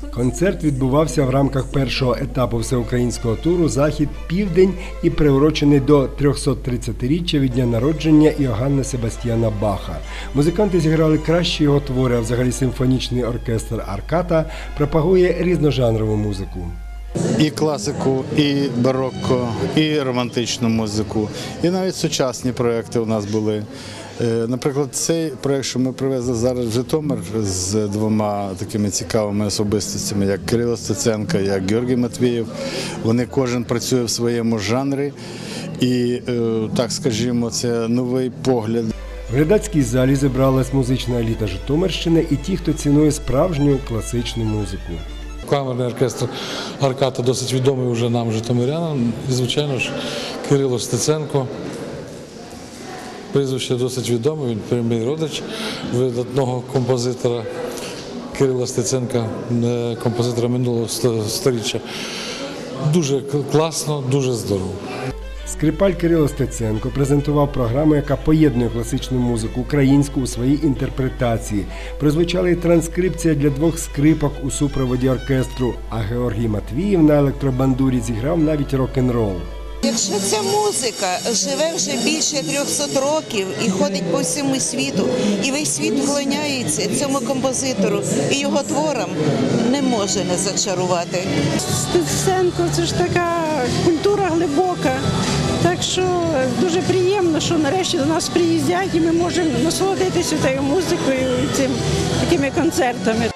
Концерт відбувався в рамках першого етапу всеукраїнського туру «Захід. Південь» і приурочений до 330-річчя від дня народження Іоганна Себастьяна Баха. Музиканти зіграли кращі його твори, а взагалі симфонічний оркестр «Арката» пропагує різножанрову музику. І класику, і барокко, і романтичну музику, і навіть сучасні проекти у нас були. Наприклад, цей проєкт, що ми привезли зараз в Житомир з двома такими цікавими особистостями, як Кирило Стеценко, як Георгій Матвієв, вони кожен працює в своєму жанрі і, так скажімо, це новий погляд. В глядацькій залі зібралась музична еліта Житомирщини і ті, хто цінує справжню класичну музику. Камерний оркестр «Арката» досить відомий вже нам, житомирянам, і, звичайно ж, Кирило Стеценко. Прізвище досить відоме, він прямий родич видатного композитора Кирила Стеценка, композитора минулого сторіччя. Дуже класно, дуже здорово. Скрипаль Кирило Стеценко презентував програму, яка поєднує класичну музику українську у своїй інтерпретації. Прозвучала і транскрипція для двох скрипок у супроводі оркестру, а Георгій Матвієв на електробандурі зіграв навіть рок-н-рол. Якщо ця музика живе вже більше 300 років і ходить по всьому світу, і весь світ вклоняється цьому композитору і його творам, не може не зачарувати. Стеценко – це ж така культура глибока, так що дуже приємно, що нарешті до нас приїздять і ми можемо насолодитися цією музикою і такими концертами.